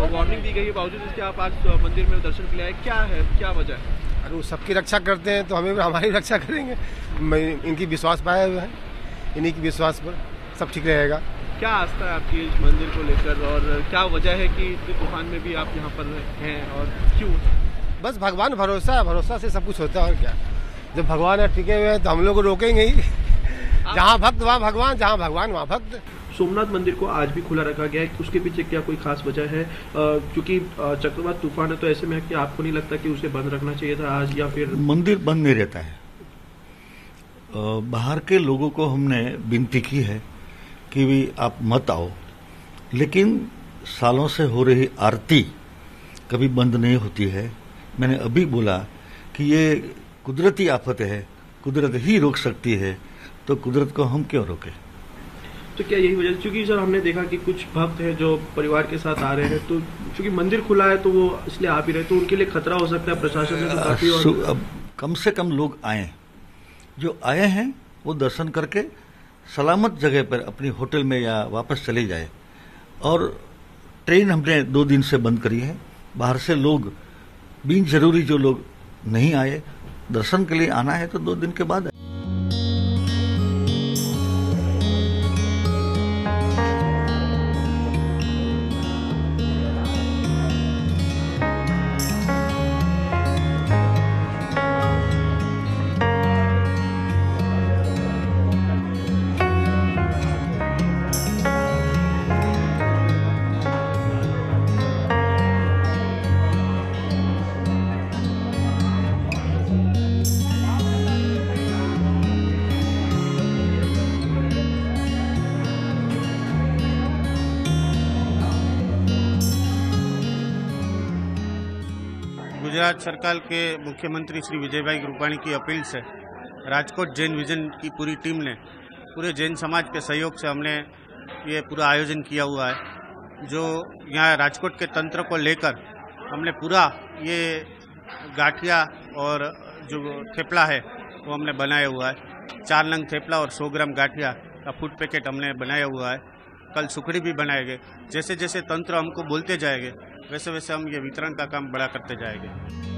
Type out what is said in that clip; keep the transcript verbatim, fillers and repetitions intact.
Warning दी गई है, बावजूद इसके आप आज मंदिर में दर्शन के लिए आए, क्या है, क्या वजह है? अरे वो सबकी रक्षा करते हैं तो हमें हमारी रक्षा करेंगे। इनकी विश्वास पाए हुए हैं, इन्हीं की विश्वास पर सब ठीक रहेगा। क्या आस्था है आपकी इस मंदिर को लेकर और क्या वजह है कि इतने तूफान में भी आप यहाँ पर हैं और क्यों? बस भगवान भरोसा, भरोसा से सब कुछ होता है और क्या। जब भगवान टिके हुए हैं तो हम लोग रोकेंगे ही। जहाँ भक्त वहाँ भगवान, जहाँ भगवान वहाँ भक्त। सोमनाथ मंदिर को आज भी खुला रखा गया है, उसके पीछे क्या कोई खास वजह है? क्योंकि चक्रवात तूफान है तो ऐसे में कि आपको नहीं लगता कि उसे बंद रखना चाहिए था आज, या फिर मंदिर बंद नहीं रहता है। बाहर के लोगों को हमने विनती की है कि भी आप मत आओ, लेकिन सालों से हो रही आरती कभी बंद नहीं होती है। मैंने अभी बोला कि ये कुदरती आफत है, कुदरत ही रोक सकती है, तो कुदरत को हम क्यों रोके? तो क्या यही वजह? क्योंकि सर हमने देखा कि कुछ भक्त हैं जो परिवार के साथ आ रहे हैं, तो क्योंकि मंदिर खुला है तो वो इसलिए आ भी रहे, तो उनके लिए खतरा हो सकता है। प्रशासन ने तो काफी और... अब कम से कम लोग आए, जो आए हैं वो दर्शन करके सलामत जगह पर अपनी होटल में या वापस चले जाए। और ट्रेन हमने दो दिन से बंद करी है। बाहर से लोग बिन जरूरी जो लोग नहीं आए, दर्शन के लिए आना है तो दो दिन के बाद। गुजरात सरकार के मुख्यमंत्री श्री विजय भाई रूपाणी की अपील से राजकोट जैन विजन की पूरी टीम ने पूरे जैन समाज के सहयोग से हमने ये पूरा आयोजन किया हुआ है। जो यहाँ राजकोट के तंत्र को लेकर हमने पूरा ये गाठिया और जो थेपला है वो हमने बनाया हुआ है। चार नंग थेपला और सौ ग्राम गाठिया का फूड पैकेट हमने बनाया हुआ है। कल सुखड़ी भी बनाएंगे। जैसे जैसे तंत्र हमको बोलते जाएंगे वैसे वैसे हम ये वितरण का काम बड़ा करते जाएंगे।